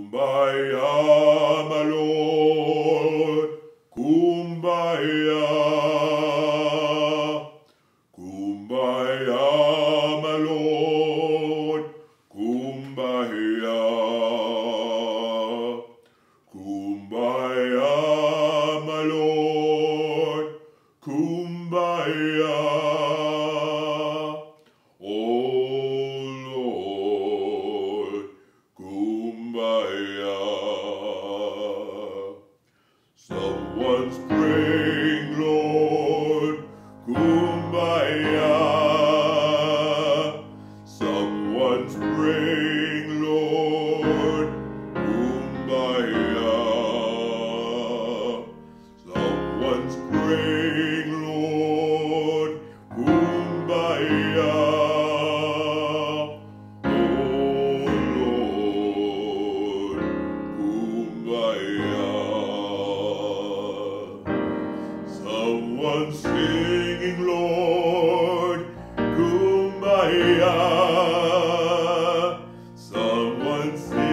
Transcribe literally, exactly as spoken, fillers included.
Kumbaya, my Lord, Kumbaya. Kumbaya, my Lord, Kumbaya. Kumbaya, my Lord, Kumbaya. Oh Lord, Kumbaya. Someone's praying, Lord, Kumbaya. Someone's praying, Lord, Kumbaya. Someone's praying, Lord, Kumbaya. Oh Lord, Kumbaya. Someone's singing, Lord, Kumbaya. Someone's singing,